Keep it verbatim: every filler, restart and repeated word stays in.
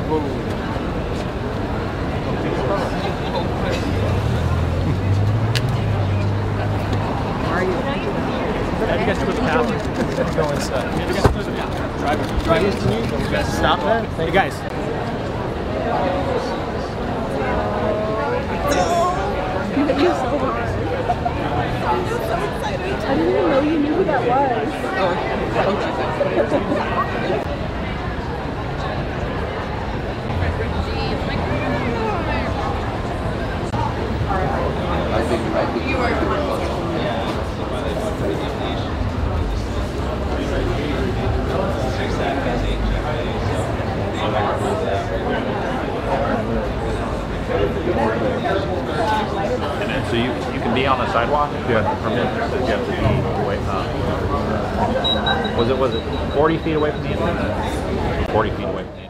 Are you? Yeah, you guys close the path. Go inside. Yeah, you guys close the path. Drive, drive. You guys stop that. Hey guys. You hit you so hard. I didn't even know you knew who that was. Oh. I think I think you are So you you can be on the sidewalk if you have the permit. It says you have to be away. Uh, was it was it forty feet away from the entrance? forty feet away from the entrance.